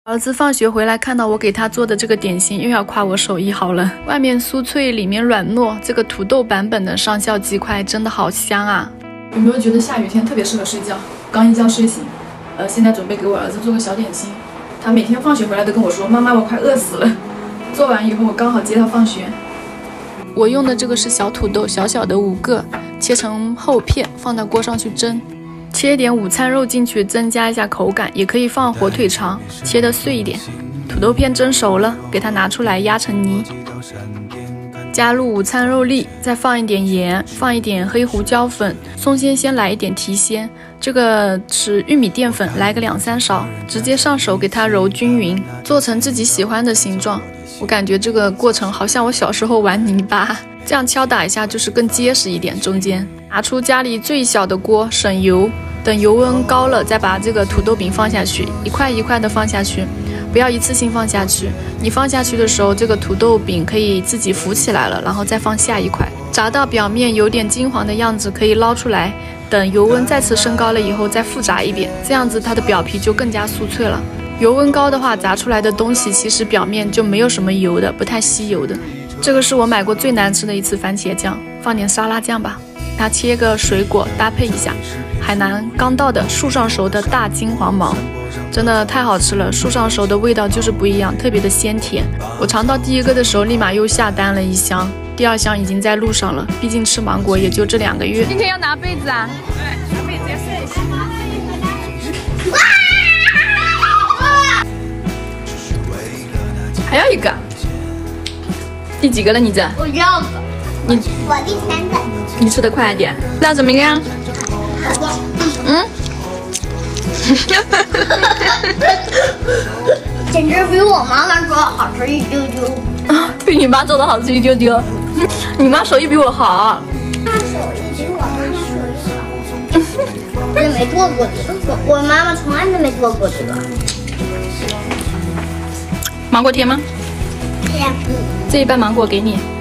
儿子放学回来看到我给他做的这个点心，又要夸我手艺好了。外面酥脆，里面软糯，这个土豆版本的上校鸡块真的好香啊！有没有觉得下雨天特别适合睡觉？刚一觉睡醒，现在准备给我儿子做个小点心。他每天放学回来都跟我说：“妈妈，我快饿死了。”做完以后，我刚好接他放学。我用的这个是小土豆，小小的5个，切成厚片，放到锅上去蒸。切一点午餐肉进去，增加一下口感，也可以放火腿肠，切得碎一点。土豆片蒸熟了，给它拿出来压成泥，加入午餐肉粒，再放一点盐，放一点黑胡椒粉，松鲜先来一点提鲜。这个是玉米淀粉，来个2、3勺，直接上手给它揉均匀，做成自己喜欢的形状。我感觉这个过程好像我小时候玩泥巴，这样敲打一下就是更结实一点。中间拿出家里最小的锅，省油。等油温高了，再把这个土豆饼放下去，一块一块的放下去，不要一次性放下去。你放下去的时候，这个土豆饼可以自己浮起来了，然后再放下一块。炸到表面有点金黄的样子，可以捞出来。等油温再次升高了以后，再复炸一遍，这样子它的表皮就更加酥脆了。油温高的话，炸出来的东西其实表面就没有什么油的，不太吸油的。这个是我买过最难吃的一次番茄酱，放点沙拉酱吧。它切个水果搭配一下，海南刚到的树上熟的大金黄芒，真的太好吃了。树上熟的味道就是不一样，特别的鲜甜。我尝到第1个的时候，立马又下单了1箱，第2箱已经在路上了。毕竟吃芒果也就这2个月。今天要拿被子啊？对，拿被子要睡一下。还要一个？第几个了你这？ 我2个。我第3个。 你吃的快一点。那怎么样？ 简直比我妈妈做的好吃一丢丢。 比你妈做的好吃一丢丢。你妈手艺比我好。 她手艺比我妈手艺好。我也没做过这个，我妈妈从来都没做过这个。 芒果甜吗？ 甜。 这一半芒果给你。